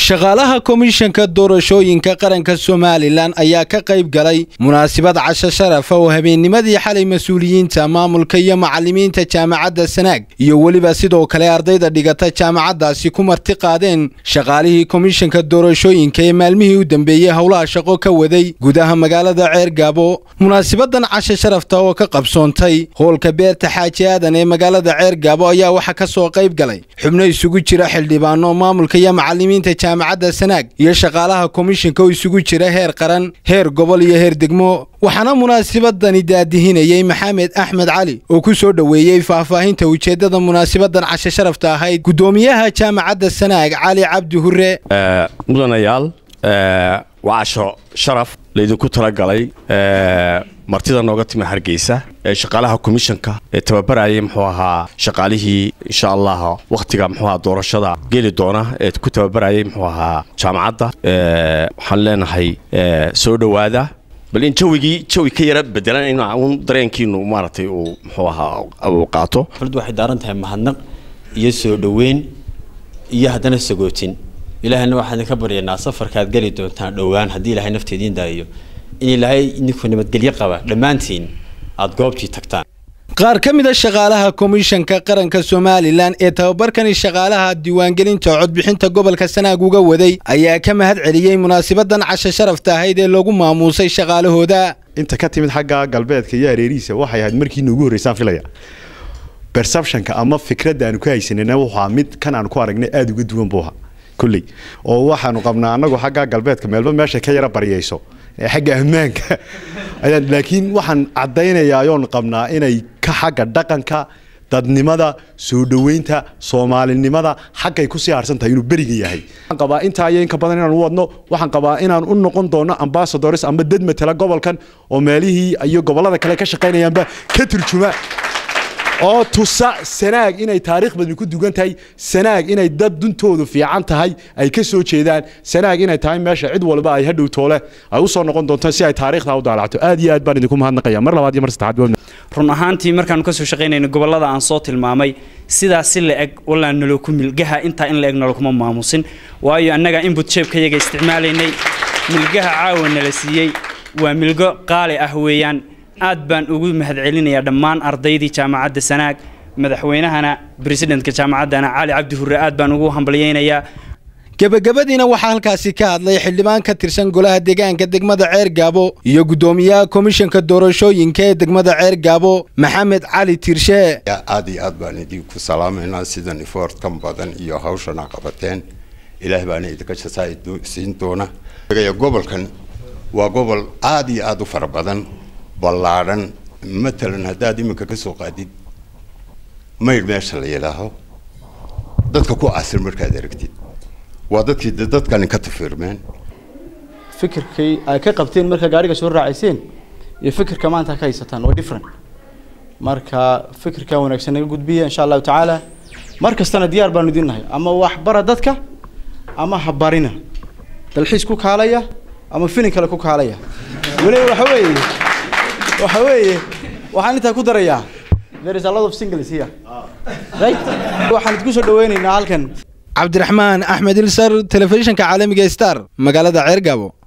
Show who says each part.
Speaker 1: shaqaalaha komishanka doorashooyinka qaranka Somaliland ayaa ka qayb galay munaasabad casho sharaf oo habeennimadii xalay mas'uuliyiinta maamulka iyo macallimiinta jaamacadda Sanaag iyo waliba sidoo kale ardayda dhigata jaamacaddaasi ku marti qaadeen shaqaalihii komishanka doorashooyinka ee maalmihii u dambeeyay howlaha shaqo ka waday gudaha magaalada Ceergaabo. Munaasabadan casho sharafta oo ka qabsoontay hoolka beerta Xaaji Aadan ee magaalada Ceergaabo ayaa waxa ka soo qayb galay xubno isugu jira xildhibaano maamulka iyo macallimiinta jaamacadda Sanaag iyo shaqaalaha komishanka oo isugu jira heer qaran, heer gobol iyo heer degmo. waxaana munaasabadani daadihinayay Maxamed Axmed Cali oo ku soo dhaweeyay faahfaahinta ujeedada munaasabadan casho sharafta ahayd gudoomiyaha jaamacadda Sanaag Cali Cabdi Hurre.
Speaker 2: mudanayaal waa casho sharaf leedinku tala galay martida nooga timi Hargeysa shaqaalaha komishanka ee tababarayay muxuu ahaa shaqaalihii insha Allah waqtiga muxuu ahaa doorashada geli doona ee ku tababarayay muxuu ahaa jaamacadda waxaan leenahay soo dhawaada bal in jawi ka yara bedelan in aan dareenkiinu maartay uu muxuu ahaa uu qaato
Speaker 3: fardu waxay daaran tahay mahadnaq iyo soo dhaweyn iyo hadana sagootin ilaahna waxaan ka baryaynaa safarkaad gali doontaan dhawaan hadii ilaahay nafteedin daayo in ilaahay idinku nabadgelyo qaba dhamaantiin aad goobtii tagtaan.
Speaker 1: qaar ka mid ah shaqaalaha komishanka qaranka Somaliland ee tababarkani shaqaalaha diiwaangelinta codbixinta gobolka Sanaag uga waday ayaa ka mahad celiyay munaasabadan casho sharafta ahayd ee lagu maamuusay shaqaalahooda.
Speaker 4: inta ka timid xagga galbeedka iyo hareerihiisa waxay ahayd markii ugu horeysay filaya perceptionka ama fikradda aan ku haysanayna waxa mid kan aan ku aragnay aad uga duwan booha kulli oo waxaanu qabnaa anagu xagga galbeedka meelba meesha ka yara bariyayso xagga ammaanka ayaan laakiin waxaan cadeynayaa ayoon qabnaa inay ka xagga dhaqanka dadnimada soo dhaweynta Soomaalinimada xaqay ku sii harsan tahay inuu bariga yahay. waxaan qabaa inta ay in ka badan inaan wadno waxaan qabaa inaan u noqon doono ambassadors ama dad matala gobolkan oo meelihii iyo gobolada kale ka shaqeynayaanba ka turjuma oo tusa Sanaag inay taariikh badan ku dugan tahay, Sanaag inay dad duntoodu fiican tahay ay ka soo jeedaan, Sanaag inay tahay meesha cid walba ay hadhow toole ay u soo noqon doonto si ay taariikhda u daalacto. aad iyo aad baan idinku mahadnaqayaa mar labaad iyo mar saddexaad.
Speaker 5: run ahaantii markaan ka soo shaqeynayno gobolada aan soo tilmaamay sidaas si la eg walaa nalo ku milgaha inta in la eg nalo kuma maamusin waayo annaga input jeebkayaga isticmaalaynay milgaha caawana la siiyay waa milgo qaali ah weeyaan. aad baan ugu mahad celinayaa dhammaan ardaydii jaamacadda Sanaag madaxweynahana presidentka jaamacaddana Cali Cabdi Hurre aad baan ugu hambalyeeynaya.
Speaker 1: gabagabadiina waxaa halkaasi ka hadlay xildhibaan ka tirsan golaha deegaanka degmada Ceergaabo iyo gudoomiyaha komishanka doorashooyinka ee degmada Ceergaabo Maxamed Cali Tirshe.
Speaker 6: aad iyo aad baan idinku salaameynaa sidan effort kan badan iyo hawshan qabateen ilaahay baan idinka siin doona. gobolkan waa gobol aad iyo aad u fara badan ballaaran مثلا هذا ديمك كسو قاديد ما يرميش اللي يلاهو dadka ku asir markaad aragtid waa dad kan ka tafirmeen
Speaker 7: fikirkay ay ka qabteen marka gaariga soo raaciseen iyo fikirka maanta ka haysataan waa different marka fikirka wanaagsan naga gudbiya insha Allah taala markastana diyaar baan idin nahay ama wax bara dadka ama habarina dalxiis ku kaalaya ama filin kale ku kaalaya wali waxa weeye waxaan inta ku darayaa there is a lot of singles here right waxaan idinku soo dhaweynaynaa halkan
Speaker 1: Cabdiraxmaan Axmed Ilsar telefishinka caalamiga Star magaalada Ceergaabo.